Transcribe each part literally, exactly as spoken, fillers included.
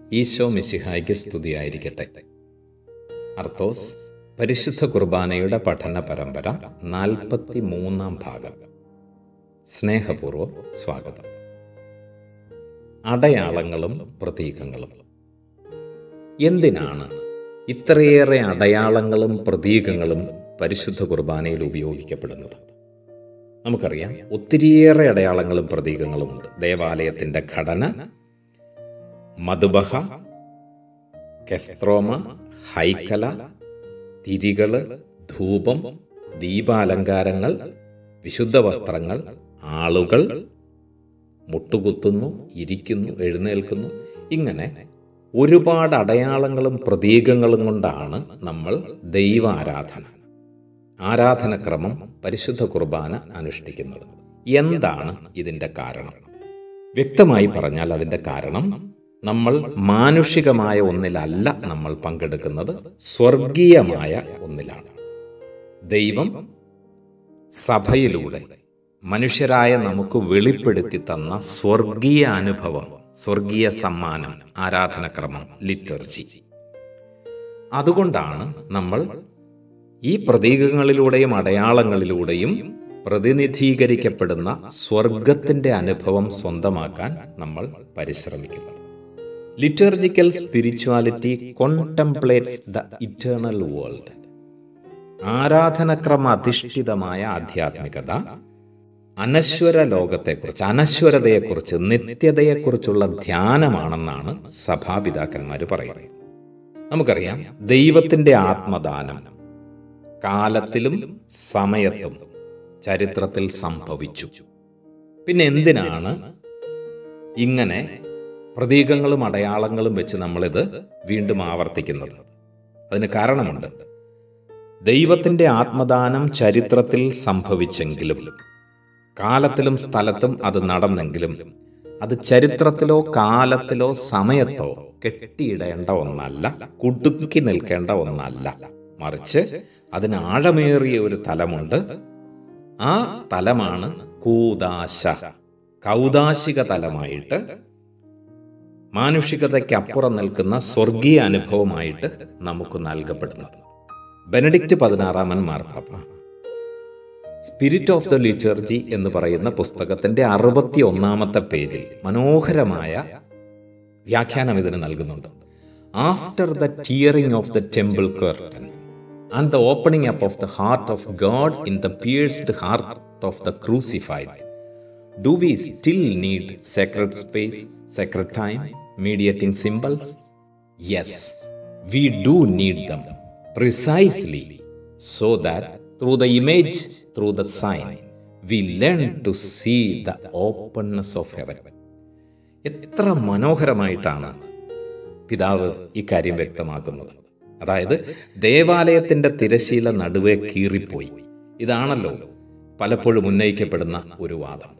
ഈശോ മിശിഹായ്ക്ക് സ്തുതിയായിരിക്കട്ടെ. അർത്തോസ് പരിശുദ്ധ കുർബാനയുടെ പഠന പരമ്പര നാൽപ്പത്തി മൂന്നാം ഭാഗം. സ്നേഹപൂർവ്വം സ്വാഗതം. അടയാളങ്ങളും പ്രതീകങ്ങളും. എന്തിനാണ് ഇത്രയേറെ അടയാളങ്ങളും പ്രതീകങ്ങളും പരിശുദ്ധ കുർബാനയിൽ ഉപയോഗിക്കപ്പെടുന്നത്? നമുക്കറിയാം, ഒത്തിരിയേറെ അടയാളങ്ങളും പ്രതീകങ്ങളുമുണ്ട്. ദേവാലയത്തിൻ്റെ ഘടന, മധുബഹ, കെസ്ത്രോമ, ഹൈക്കല, തിരികള്, ധൂപം, ദീപാലങ്കാരങ്ങൾ, വിശുദ്ധ വസ്ത്രങ്ങൾ, ആളുകൾ, മുട്ടുകുത്തുന്നു, ഇരിക്കുന്നു, എഴുന്നേൽക്കുന്നു, ഇങ്ങനെ ഒരുപാട് അടയാളങ്ങളും പ്രതീകങ്ങളും കൊണ്ടാണ് നമ്മൾ ദൈവ ആരാധന ആരാധനക്രമം പരിശുദ്ധ കുർബാന അനുഷ്ഠിക്കുന്നത്. എന്താണ് ഇതിൻ്റെ കാരണം? വ്യക്തമായി പറഞ്ഞാൽ അതിൻ്റെ കാരണം, നമ്മൾ മാനുഷികമായ ഒന്നിലല്ല നമ്മൾ പങ്കെടുക്കുന്നത്, സ്വർഗീയമായ ഒന്നിലാണ്. ദൈവം സഭയിലൂടെ മനുഷ്യരായ നമുക്ക് വെളിപ്പെടുത്തി തന്ന സ്വർഗീയ അനുഭവം, സ്വർഗീയ സമ്മാനം, ആരാധനക്രമം, ലിറ്റർജി. അതുകൊണ്ടാണ് നമ്മൾ ഈ പ്രതീകങ്ങളിലൂടെയും അടയാളങ്ങളിലൂടെയും പ്രതിനിധീകരിക്കപ്പെടുന്ന സ്വർഗത്തിൻ്റെ അനുഭവം സ്വന്തമാക്കാൻ നമ്മൾ പരിശ്രമിക്കുന്നത്. Liturgical spirituality contemplates the eternal world. ആരാധനക്രമ അധിഷ്ഠിതമായ ആധ്യാത്മികത അനശ്വര ലോകത്തെക്കുറിച്ച്, അനശ്വരതയെക്കുറിച്ച്, നിത്യതയെക്കുറിച്ചുള്ള ധ്യാനമാണെന്നാണ് സഭാപിതാക്കന്മാർ പറയുന്നത്. നമുക്കറിയാം, ദൈവത്തിൻ്റെ ആത്മദാനം കാലത്തിലും സമയത്തും ചരിത്രത്തിൽ സംഭവിച്ചു. പിന്നെ എന്തിനാണ് ഇങ്ങനെ പ്രതീകങ്ങളും അടയാളങ്ങളും വെച്ച് നമ്മളിത് വീണ്ടും ആവർത്തിക്കുന്നത്? അതിന് കാരണമുണ്ട്. ദൈവത്തിൻ്റെ ആത്മദാനം ചരിത്രത്തിൽ സംഭവിച്ചെങ്കിലും, കാലത്തിലും സ്ഥലത്തും അത് നടന്നെങ്കിലും, അത് ചരിത്രത്തിലോ കാലത്തിലോ സമയത്തോ കെട്ടിയിടേണ്ട ഒന്നല്ല, കുടുക്കി നിൽക്കേണ്ട ഒന്നല്ല. മറിച്ച് അതിന് ആഴമേറിയ ഒരു തലമുണ്ട്. ആ തലമാണ് കൂദാശ, കൗദാശിക തലമായിട്ട്, മാനുഷികതയ്ക്കപ്പുറം നിൽക്കുന്ന സ്വർഗീയ അനുഭവമായിട്ട് നമുക്ക് നൽകപ്പെടുന്നത്. ബെനഡിക്റ്റ് പതിനാറാമൻ മാർപ്പാപ്പ സ്പിരിറ്റ് ഓഫ് ദ ലിറ്റർജി എന്ന് പറയുന്ന പുസ്തകത്തിൻ്റെ അറുപത്തി ഒന്നാമത്തെ പേജിൽ മനോഹരമായ വ്യാഖ്യാനം ഇതിന് നൽകുന്നുണ്ട്. After the tearing of the temple curtain and the opening up of the heart of God in the pierced heart of the crucified, do we still need sacred space, sacred time, mediating symbols? Yes, we do need them, precisely so that through the image, through the sign, we learn to see the openness of heaven. എത്ര മനോഹരമായിട്ടാണ് പിതാവ് ഇക്കാര്യം വ്യക്തമാക്കുന്നത്. അതായത്, ദേവാലയത്തിൻ്റെ തിരശീല നടുവേ കീറിപ്പോയി. ഇതാണല്ലോ പലപ്പോഴും ഉന്നയിക്കപ്പെടുന്ന ഒരു വാദം.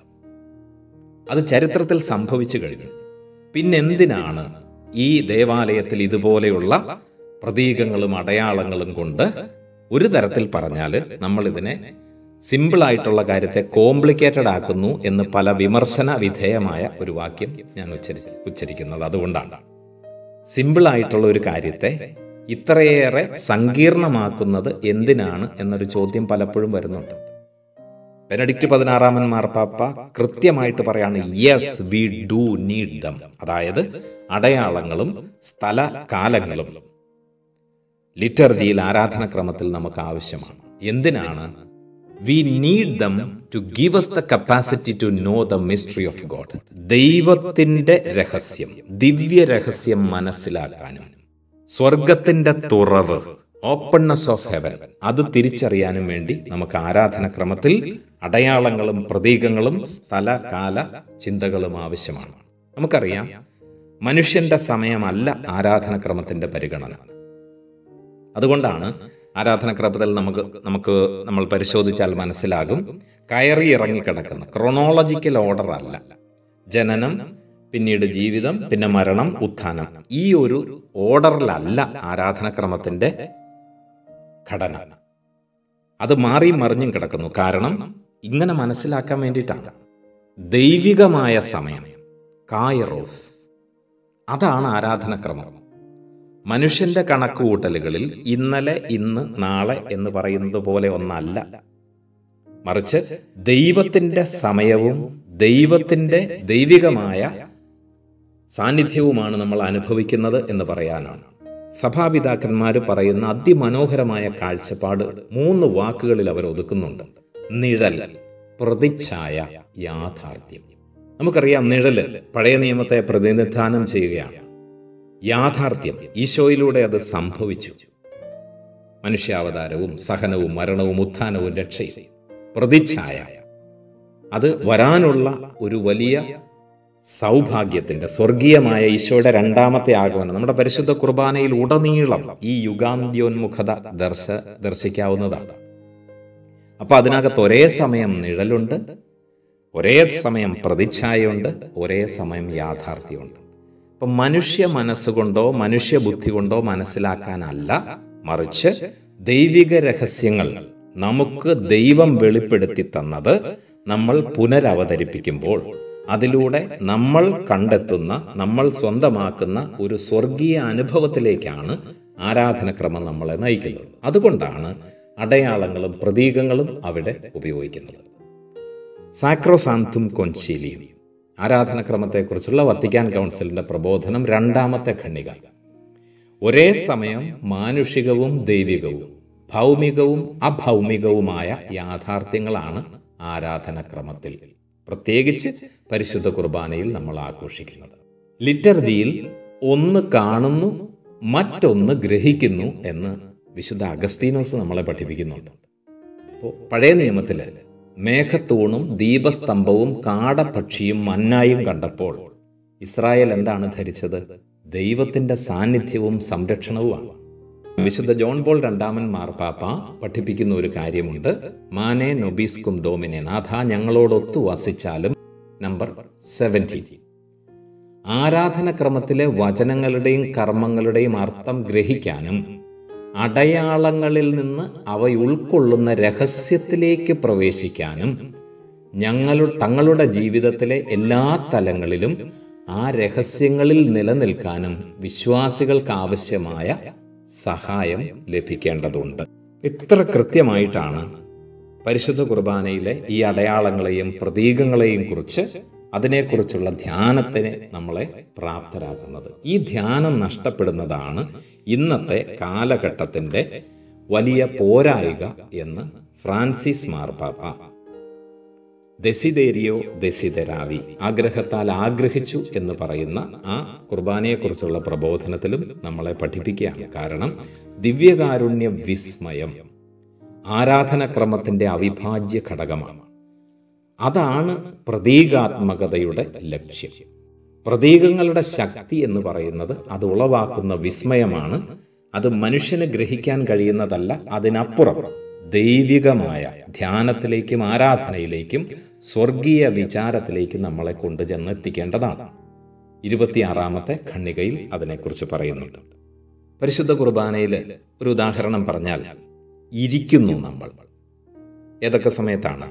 അത് ചരിത്രത്തിൽ സംഭവിച്ചു കഴിഞ്ഞു. പിന്നെന്തിനാണ് ഈ ദേവാലയത്തിൽ ഇതുപോലെയുള്ള പ്രതീകങ്ങളും അടയാളങ്ങളും കൊണ്ട്, ഒരു തരത്തിൽ പറഞ്ഞാൽ നമ്മളിതിനെ സിമ്പിളായിട്ടുള്ള കാര്യത്തെ കോംപ്ലിക്കേറ്റഡ് ആക്കുന്നു എന്ന് പല വിമർശന വിധേയമായ ഒരു വാക്യം ഞാൻ ഉച്ചരി ഉച്ചരിക്കുന്നത് അതുകൊണ്ടാണ്. സിമ്പിളായിട്ടുള്ള ഒരു കാര്യത്തെ ഇത്രയേറെ സങ്കീർണമാക്കുന്നത് എന്തിനാണ് എന്നൊരു ചോദ്യം പലപ്പോഴും വരുന്നുണ്ട്. ബെനഡിക്റ്റ് പതിനാറാമൻ മാർപ്പാപ്പ കൃത്യമായിട്ട് പറയാണ്, yes we do need them. അതായത്, അടയാളങ്ങളും സ്ഥല കാലങ്ങളും ലിറ്റർജിയിൽ, ആരാധനക്രമത്തിൽ നമുക്ക് ആവശ്യമാണ്. എന്തിനാണ്? We need them to give us the capacity to know the mystery of God. ദൈവത്തിൻ്റെ രഹസ്യം, ദിവ്യ രഹസ്യം മനസ്സിലാക്കാനും, സ്വർഗത്തിൻ്റെ തുറവ്, ഓപ്പൺനെസ് ഓഫ് ഹെവൻ, അത് തിരിച്ചറിയാനും വേണ്ടി നമുക്ക് ആരാധനക്രമത്തിൽ അടയാളങ്ങളും പ്രതീകങ്ങളും സ്ഥലകാല ചിന്തകളും ആവശ്യമാണ്. നമുക്കറിയാം, മനുഷ്യന്റെ സമയമല്ല ആരാധനക്രമത്തിൻ്റെ പരിഗണന. അതുകൊണ്ടാണ് ആരാധനക്രമത്തിൽ നമുക്ക് നമുക്ക് നമ്മൾ പരിശോധിച്ചാൽ മനസ്സിലാകും, കയറി ഇറങ്ങിക്കിടക്കുന്ന ക്രോണോളജിക്കൽ ഓർഡർ അല്ല. ജനനം, പിന്നീട് ജീവിതം, പിന്നെ മരണം, ഉത്ഥാനം, ഈ ഒരു ഓർഡറിലല്ല ആരാധനക്രമത്തിൻ്റെ ഘടന. അത് മാറിയും മറിഞ്ഞും കിടക്കുന്നു. കാരണം ഇങ്ങനെ മനസ്സിലാക്കാൻ വേണ്ടിയിട്ടാണ്. ദൈവികമായ സമയം, കായറോസ്, അതാണ് ആരാധനക്രമം. മനുഷ്യന്റെ കണക്കുകൂട്ടലുകളിൽ ഇന്നലെ, ഇന്ന്, നാളെ എന്ന് പറയുന്നത് പോലെ ഒന്നല്ല. മറിച്ച് ദൈവത്തിൻ്റെ സമയവും ദൈവത്തിൻ്റെ ദൈവികമായ സാന്നിധ്യവുമാണ് നമ്മൾ അനുഭവിക്കുന്നത് എന്ന് പറയാനാണ്. സഭാപിതാക്കന്മാർ പറയുന്ന അതിമനോഹരമായ കാഴ്ചപ്പാട് മൂന്ന് വാക്കുകളിൽ അവർ ഒതുക്കുന്നുണ്ട്: നിഴൽ, പ്രതിച്ഛായ, യാഥാർത്ഥ്യം. നമുക്കറിയാം, നിഴല് പഴയ നിയമത്തെ പ്രതിനിധാനം ചെയ്യുകയാണ്. യാഥാർത്ഥ്യം, ഈശോയിലൂടെ അത് സംഭവിച്ചു. മനുഷ്യാവതാരവും സഹനവും മരണവും ഉത്ഥാനവും രക്ഷയും. പ്രതിച്ഛായ, അത് വരാനുള്ള ഒരു വലിയ സൗഭാഗ്യത്തിൻ്റെ സ്വർഗീയമായ ഈശോയുടെ രണ്ടാമത്തെ ആഗമനം. നമ്മുടെ പരിശുദ്ധ കുർബാനയിൽ ഉടനീളം ഈ യുഗാന്ത്യോന്മുഖത ദർശ ദർശിക്കാവുന്നതാണ്. അപ്പൊ അതിനകത്ത് ഒരേ സമയം നിഴലുണ്ട്, ഒരേ സമയം പ്രതിച്ഛായയുണ്ട്, ഒരേ സമയം യാഥാർത്ഥ്യമുണ്ട്. അപ്പം മനുഷ്യ മനസ്സുകൊണ്ടോ മനുഷ്യ ബുദ്ധി കൊണ്ടോ മനസ്സിലാക്കാനല്ല, മറിച്ച് ദൈവിക രഹസ്യങ്ങൾ നമുക്ക് ദൈവം വെളിപ്പെടുത്തി തന്നത് നമ്മൾ പുനരവതരിപ്പിക്കുമ്പോൾ അതിലൂടെ നമ്മൾ കണ്ടെത്തുന്ന, നമ്മൾ സ്വന്തമാക്കുന്ന ഒരു സ്വർഗീയ അനുഭവത്തിലേക്കാണ് ആരാധനക്രമം നമ്മളെ നയിക്കുന്നത്. അതുകൊണ്ടാണ് അടയാളങ്ങളും പ്രതീകങ്ങളും അവിടെ ഉപയോഗിക്കുന്നത്. സാക്രോസാന്തും കൊൻസീലിയം, ആരാധനക്രമത്തെക്കുറിച്ചുള്ള വത്തിക്കാൻ കൗൺസിലിന്റെ പ്രബോധനം, രണ്ടാമത്തെ ഖണ്ഡിക. ഒരേ സമയം മാനുഷികവും ദൈവികവും ഭൗമികവും അഭൗമികവുമായ യാഥാർത്ഥ്യങ്ങളാണ് ആരാധനക്രമത്തിൽ, പ്രത്യേകിച്ച് പരിശുദ്ധ കുർബാനയിൽ നമ്മൾ ആഘോഷിക്കുന്നത്. ലിറ്റർജിയിൽ ഒന്ന് കാണുന്നു, മറ്റൊന്ന് ഗ്രഹിക്കുന്നു എന്ന് വിശുദ്ധ അഗസ്തീനോസ് നമ്മളെ പഠിപ്പിക്കുന്നുണ്ട്. അപ്പോൾ പഴയ നിയമത്തിൽ മേഘത്തൂണും ദീപസ്തംഭവും കാടപക്ഷിയും മന്നായും കണ്ടപ്പോൾ ഇസ്രായേൽ എന്താണ് ധരിച്ചത്? ദൈവത്തിൻ്റെ സാന്നിധ്യവും സംരക്ഷണവുമാണ്. വിശുദ്ധ ജോൺ പോൾ രണ്ടാമൻ മാർപ്പാപ്പ പഠിപ്പിക്കുന്ന ഒരു കാര്യമുണ്ട്: മാനെ നൊബീസ്കും ദോമിനെ, നാഥ ഞങ്ങളോടൊത്തു വസിച്ചാലും. Number seventeen. ആരാധനക്രമത്തിലെ വചനങ്ങളുടെയും കർമ്മങ്ങളുടെയും അർത്ഥം ഗ്രഹിക്കാനും അടയാളങ്ങളിൽ നിന്ന് അവ ഉൾക്കൊള്ളുന്ന രഹസ്യത്തിലേക്ക് പ്രവേശിക്കാനും ഞങ്ങളുടെ തങ്ങളുടെ ജീവിതത്തിലെ എല്ലാ തലങ്ങളിലും ആ രഹസ്യങ്ങളിൽ നിലനിൽക്കാനും വിശ്വാസികൾക്ക് ആവശ്യമായ സഹായം ലഭിക്കേണ്ടതുണ്ട്. ഇത്ര കൃത്യമായിട്ടാണ് പരിശുദ്ധ കുർബാനയിലെ ഈ അടയാളങ്ങളെയും പ്രതീകങ്ങളെയും കുറിച്ച്, അതിനെക്കുറിച്ചുള്ള ധ്യാനത്തിന് നമ്മളെ പ്രാപ്തരാക്കുന്നത്. ഈ ധ്യാനം നഷ്ടപ്പെടുന്നതാണ് ഇന്നത്തെ കാലഘട്ടത്തിൻ്റെ വലിയ പോരായിക എന്ന് ഫ്രാൻസിസ് മാർപ്പാപ്പ ദെസിദേരിയോ ദെസിദെരാവി, ആഗ്രഹത്താൽ ആഗ്രഹിച്ചു എന്ന് പറയുന്ന ആ കുർബാനയെക്കുറിച്ചുള്ള പ്രബോധനത്തിലും നമ്മളെ പഠിപ്പിക്കുകയാണ്. കാരണം ദിവ്യകാരുണ്യ വിസ്മയം ആരാധനക്രമത്തിൻ്റെ അവിഭാജ്യ ഘടകമാണ്. അതാണ് പ്രതീകാത്മകതയുടെ ലക്ഷ്യം. പ്രതീകങ്ങളുടെ ശക്തി എന്ന് പറയുന്നത് അത് ഉളവാക്കുന്ന വിസ്മയമാണ്. അത് മനുഷ്യന് ഗ്രഹിക്കാൻ കഴിയുന്നതല്ല, അതിനപ്പുറം ദൈവികമായ ധ്യാനത്തിലേക്കും ആരാധനയിലേക്കും സ്വർഗീയ വിചാരത്തിലേക്കും നമ്മളെ കൊണ്ടുചെന്നെത്തിക്കേണ്ടതാണ്. ഇരുപത്തിയാറാമത്തെ ഖണ്ഡികയിൽ അതിനെക്കുറിച്ച് പറയുന്നുണ്ട്. പരിശുദ്ധ കുർബാനയിൽ ഒരു ഉദാഹരണം പറഞ്ഞാൽ, ഇരിക്കുന്നു നമ്മൾ. ഏതൊക്കെ സമയത്താണ്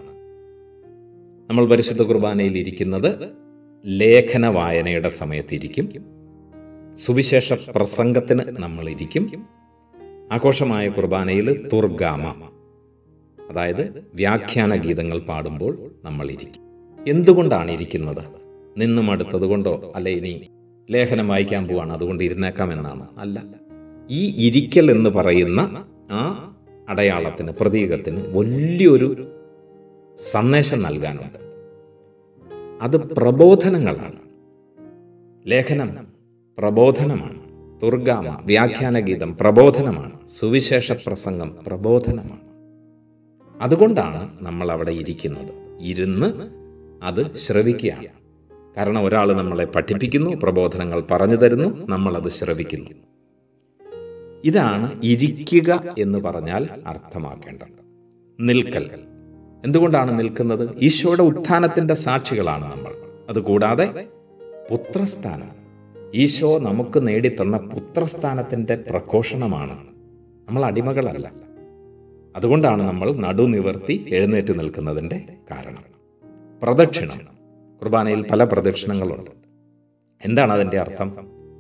നമ്മൾ പരിശുദ്ധ കുർബാനയിൽ ഇരിക്കുന്നത്? ലേഖന വായനയുടെ സമയത്തിരിക്കും, സുവിശേഷ പ്രസംഗത്തിന് നമ്മൾ ഇരിക്കും, ആഘോഷമായ കുർബാനയിൽ തുർഗാമ, അതായത് വ്യാഖ്യാന ഗീതങ്ങൾ പാടുമ്പോൾ നമ്മൾ ഇരിക്കും. എന്തുകൊണ്ടാണ് ഇരിക്കുന്നത്? നിന്നും അടുത്തത് കൊണ്ടോ, അല്ലെ ഇനി ലേഖനം വായിക്കാൻ പോവാണ് അതുകൊണ്ട് ഇരുന്നേക്കാം എന്നാണ്? അല്ല. ഈ ഇരിക്കൽ എന്ന് പറയുന്ന ആ അടയാളത്തിന്, പ്രതീകത്തിന് വലിയൊരു സന്ദേശം നൽകാനുണ്ട്. അത് പ്രബോധനങ്ങളാണ്. ലേഖനം പ്രബോധനമാണ്, തുർഗാമ വ്യാഖ്യാന ഗീതം പ്രബോധനമാണ്, സുവിശേഷ പ്രസംഗം പ്രബോധനമാണ്. അതുകൊണ്ടാണ് നമ്മൾ അവിടെ ഇരിക്കുന്നത്, ഇരുന്ന് അത് ശ്രവിക്കുകയാണ്. കാരണം ഒരാൾ നമ്മളെ പഠിപ്പിക്കുന്നു, പ്രബോധനങ്ങൾ പറഞ്ഞു തരുന്നു, നമ്മളത് ശ്രവിക്കുന്നു. ഇതാണ് ഇരിക്കുക എന്ന് പറഞ്ഞാൽ അർത്ഥമാക്കേണ്ടത്. നിൽക്കൽ. എന്തുകൊണ്ടാണ് നിൽക്കുന്നത്? ഈശോയുടെ ഉത്ഥാനത്തിൻ്റെ സാക്ഷികളാണ് നമ്മൾ. അതുകൂടാതെ പുത്രസ്ഥാനം, ഈശോ നമുക്ക് നേടിത്തന്ന പുത്രസ്ഥാനത്തിൻ്റെ പ്രഘോഷണമാണ്. നമ്മൾ അടിമകളല്ല. അതുകൊണ്ടാണ് നമ്മൾ നടുനിവർത്തി എഴുന്നേറ്റ് നിൽക്കുന്നതിൻ്റെ കാരണം. പ്രദക്ഷിണം. കുർബാനയിൽ പല പ്രദക്ഷിണങ്ങളുണ്ട്. എന്താണ് അതിൻ്റെ അർത്ഥം?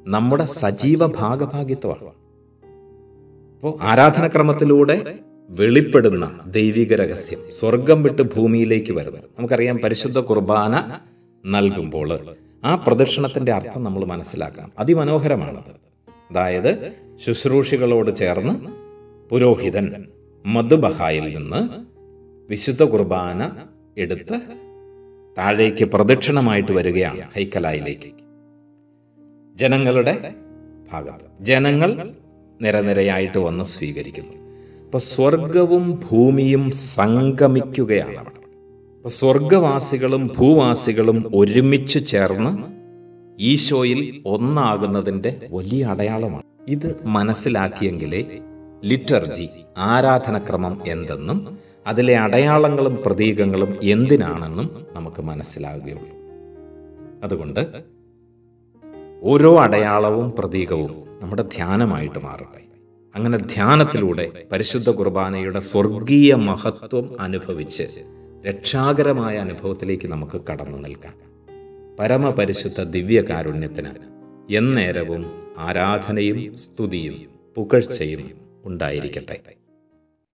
നമ്മുടെ സജീവ ഭാഗഭാഗിത്വമാണ്. അപ്പോൾ ആരാധനക്രമത്തിലൂടെ വെളിപ്പെടുന്ന ദൈവിക രഹസ്യം സ്വർഗം വിട്ട് ഭൂമിയിലേക്ക് വരുന്നത് നമുക്കറിയാം. പരിശുദ്ധ കുർബാന നൽകുമ്പോൾ ആ പ്രദക്ഷിണത്തിൻ്റെ അർത്ഥം നമ്മൾ മനസ്സിലാക്കണം. അതിമനോഹരമാണത്. അതായത് ശുശ്രൂഷികളോട് ചേർന്ന് പുരോഹിതൻ മദ്ബഹായിൽ നിന്ന് വിശുദ്ധ കുർബാന എടുത്ത് താഴേക്ക് പ്രദക്ഷിണമായിട്ട് വരികയാണ് ഹൈക്കലായിലേക്ക്. ജനങ്ങളുടെ ഭാഗത്ത് ജനങ്ങൾ നിരനിരയായിട്ട് വന്ന് സ്വീകരിക്കുന്നു. അപ്പൊ സ്വർഗവും ഭൂമിയും സംഗമിക്കുകയാണ് അവിടെ. അപ്പൊ സ്വർഗവാസികളും ഭൂവാസികളും ഒരുമിച്ച് ചേർന്ന് ഈശോയിൽ ഒന്നാകുന്നതിൻ്റെ വലിയ അടയാളമാണ്. ഇത് മനസ്സിലാക്കിയെങ്കിലേ ലിറ്റർജി ആരാധനക്രമം എന്തെന്നും അതിലെ അടയാളങ്ങളും പ്രതീകങ്ങളും എന്തിനാണെന്നും നമുക്ക് മനസ്സിലാകുകയുള്ളൂ. അതുകൊണ്ട് ഓരോ അടയാളവും പ്രതീകവും നമ്മുടെ ധ്യാനമായിട്ട് മാറട്ടെ. അങ്ങനെ ധ്യാനത്തിലൂടെ പരിശുദ്ധ കുർബാനയുടെ സ്വർഗീയ മഹത്വം അനുഭവിച്ച് രക്ഷാകരമായ അനുഭവത്തിലേക്ക് നമുക്ക് കടന്നു നിൽക്കാം. പരമപരിശുദ്ധ ദിവ്യകാരുണ്യത്തിന് എന്നേരവും ആരാധനയും സ്തുതിയും പുകഴ്ചയും ഉണ്ടായിരിക്കട്ടെ.